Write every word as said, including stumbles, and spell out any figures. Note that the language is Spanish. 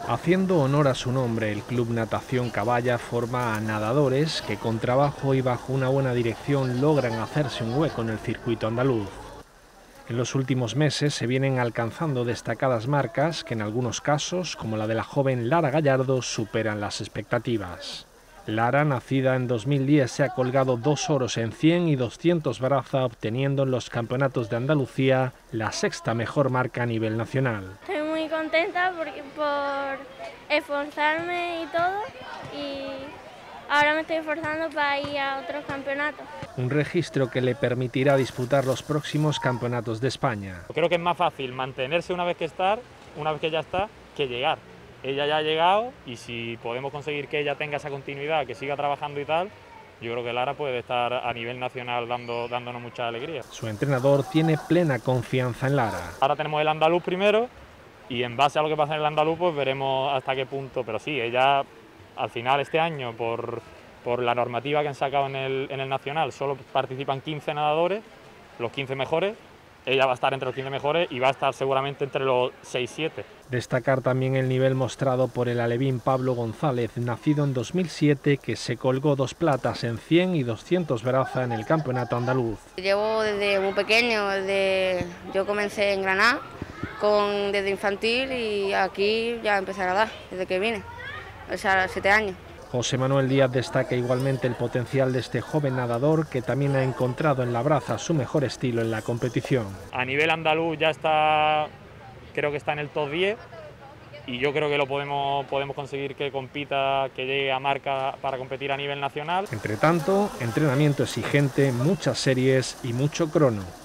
Haciendo honor a su nombre, el Club Natación Caballa forma a nadadores que con trabajo y bajo una buena dirección logran hacerse un hueco en el circuito andaluz. En los últimos meses se vienen alcanzando destacadas marcas que en algunos casos, como la de la joven Lara Gallardo, superan las expectativas. Lara, nacida en dos mil diez, se ha colgado dos oros en cien y doscientos braza, obteniendo en los campeonatos de Andalucía la sexta mejor marca a nivel nacional. Estoy muy contenta porque, por esforzarme y todo, y ahora me estoy esforzando para ir a otros campeonatos. Un registro que le permitirá disputar los próximos campeonatos de España. Creo que es más fácil mantenerse una vez que estar, una vez que ya está, que llegar. Ella ya ha llegado y si podemos conseguir que ella tenga esa continuidad, que siga trabajando y tal, yo creo que Lara puede estar a nivel nacional dando, dándonos mucha alegría. Su entrenador tiene plena confianza en Lara. Ahora tenemos el andaluz primero y en base a lo que pasa en el andaluz pues veremos hasta qué punto, pero sí, ella al final este año por, por la normativa que han sacado en el, en el nacional solo participan quince nadadores, los quince mejores. Ella va a estar entre los quince mejores y va a estar seguramente entre los seis siete. Destacar también el nivel mostrado por el alevín Pablo González, nacido en dos mil siete, que se colgó dos platas en cien y doscientos braza en el campeonato andaluz. Llevo desde muy pequeño, desde yo comencé en Granada, con, desde infantil, y aquí ya empecé a nadar, desde que vine, o sea, siete años. José Manuel Díaz destaca igualmente el potencial de este joven nadador que también ha encontrado en la braza su mejor estilo en la competición. A nivel andaluz ya está, creo que está en el top diez y yo creo que lo podemos, podemos conseguir que compita, que llegue a marca para competir a nivel nacional. Entre tanto, entrenamiento exigente, muchas series y mucho crono.